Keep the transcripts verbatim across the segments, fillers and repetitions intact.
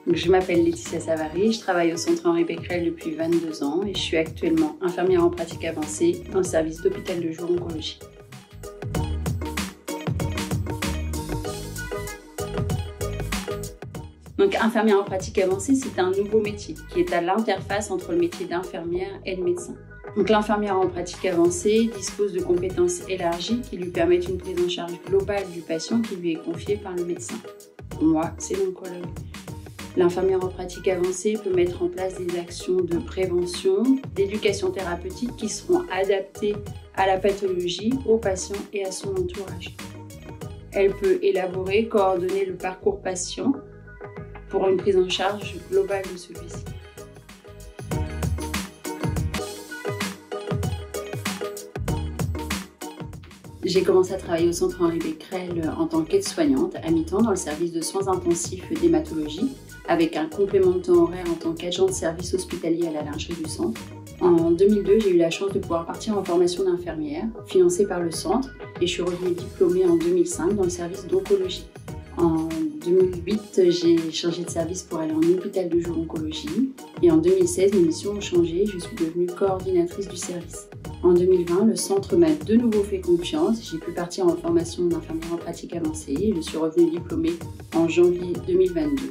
Donc, je m'appelle Laetitia Savary, je travaille au centre Henri Becquerel depuis vingt-deux ans et je suis actuellement infirmière en pratique avancée dans le service d'hôpital de jour oncologie. Donc, infirmière en pratique avancée, c'est un nouveau métier qui est à l'interface entre le métier d'infirmière et de médecin. Donc, l'infirmière en pratique avancée dispose de compétences élargies qui lui permettent une prise en charge globale du patient qui lui est confié par le médecin. Pour moi, c'est l'oncologue. L'infirmière en pratique avancée peut mettre en place des actions de prévention, d'éducation thérapeutique qui seront adaptées à la pathologie, au patient et à son entourage. Elle peut élaborer, coordonner le parcours patient pour une prise en charge globale de celui-ci. J'ai commencé à travailler au centre Henri Becquerel en tant qu'aide-soignante à mi-temps dans le service de soins intensifs d'hématologie, avec un complément de temps horaire en tant qu'adjoint de service hospitalier à la lingerie du centre. En deux mille deux, j'ai eu la chance de pouvoir partir en formation d'infirmière, financée par le centre, et je suis revenue diplômée en deux mille cinq dans le service d'oncologie. En deux mille huit, j'ai changé de service pour aller en hôpital de jour oncologie, et en deux mille seize, mes missions ont changé, je suis devenue coordinatrice du service. En deux mille vingt, le centre m'a de nouveau fait confiance, j'ai pu partir en formation d'infirmière en pratique avancée, et je suis revenue diplômée en janvier deux mille vingt-deux.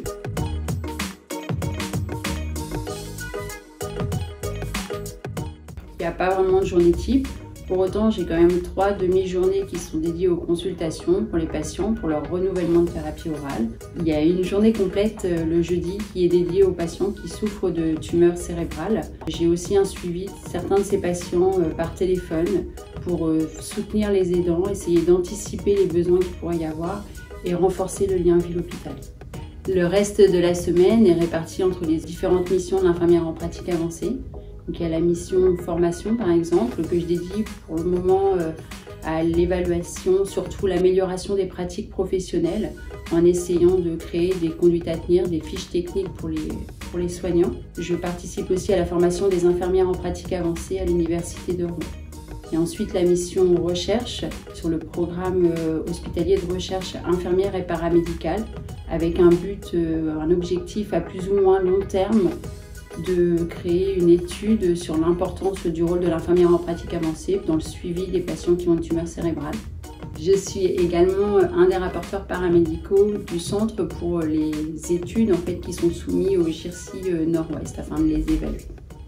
Il n'y a pas vraiment de journée type. Pour autant, j'ai quand même trois demi-journées qui sont dédiées aux consultations pour les patients pour leur renouvellement de thérapie orale. Il y a une journée complète le jeudi qui est dédiée aux patients qui souffrent de tumeurs cérébrales. J'ai aussi un suivi de certains de ces patients par téléphone pour soutenir les aidants, essayer d'anticiper les besoins qu'il pourrait y avoir et renforcer le lien ville-hôpital. Le reste de la semaine est réparti entre les différentes missions de l'infirmière en pratique avancée. Donc, il y a la mission formation par exemple que je dédie pour le moment euh, à l'évaluation, surtout l'amélioration des pratiques professionnelles en essayant de créer des conduites à tenir, des fiches techniques pour les, pour les soignants. Je participe aussi à la formation des infirmières en pratique avancée à l'université de Rouen. Et ensuite la mission recherche sur le programme euh, hospitalier de recherche infirmière et paramédicale avec un but, euh, un objectif à plus ou moins long terme de créer une étude sur l'importance du rôle de l'infirmière en pratique avancée dans le suivi des patients qui ont une tumeur cérébrale. Je suis également un des rapporteurs paramédicaux du centre pour les études en fait, qui sont soumises au G I R C I Nord-Ouest afin de les évaluer.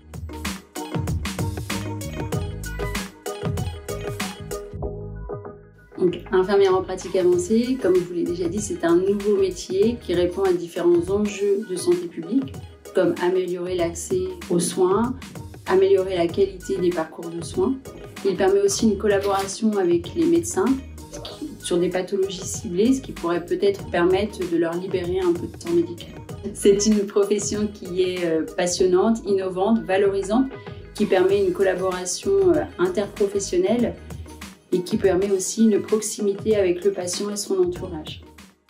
Donc, infirmière en pratique avancée, comme je vous l'ai déjà dit, c'est un nouveau métier qui répond à différents enjeux de santé publique, comme améliorer l'accès aux soins, améliorer la qualité des parcours de soins. Il permet aussi une collaboration avec les médecins sur des pathologies ciblées, ce qui pourrait peut-être permettre de leur libérer un peu de temps médical. C'est une profession qui est passionnante, innovante, valorisante, qui permet une collaboration interprofessionnelle et qui permet aussi une proximité avec le patient et son entourage.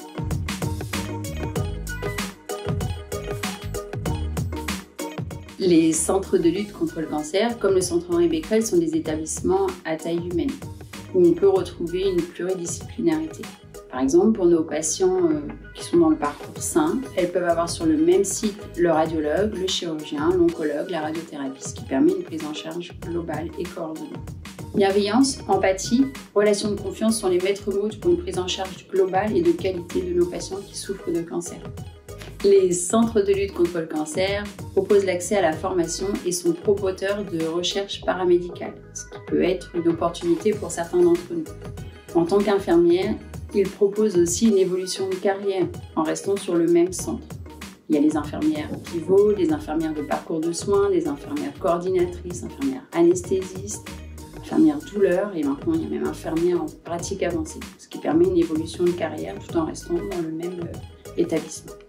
Les centres de lutte contre le cancer, comme le centre Henri Becquerel, sont des établissements à taille humaine, où on peut retrouver une pluridisciplinarité. Par exemple, pour nos patients euh, qui sont dans le parcours sain, elles peuvent avoir sur le même site le radiologue, le chirurgien, l'oncologue, la radiothérapie, ce qui permet une prise en charge globale et coordonnée. Bienveillance, empathie, relations de confiance sont les maîtres mots pour une prise en charge globale et de qualité de nos patients qui souffrent de cancer. Les centres de lutte contre le cancer proposent l'accès à la formation et sont promoteurs de recherche paramédicale, ce qui peut être une opportunité pour certains d'entre nous. En tant qu'infirmière, ils proposent aussi une évolution de carrière en restant sur le même centre. Il y a les infirmières pivots, les infirmières de parcours de soins, les infirmières coordinatrices, infirmières anesthésistes, infirmières douleurs et maintenant il y a même infirmières en pratique avancée, ce qui permet une évolution de carrière tout en restant dans le même établissement.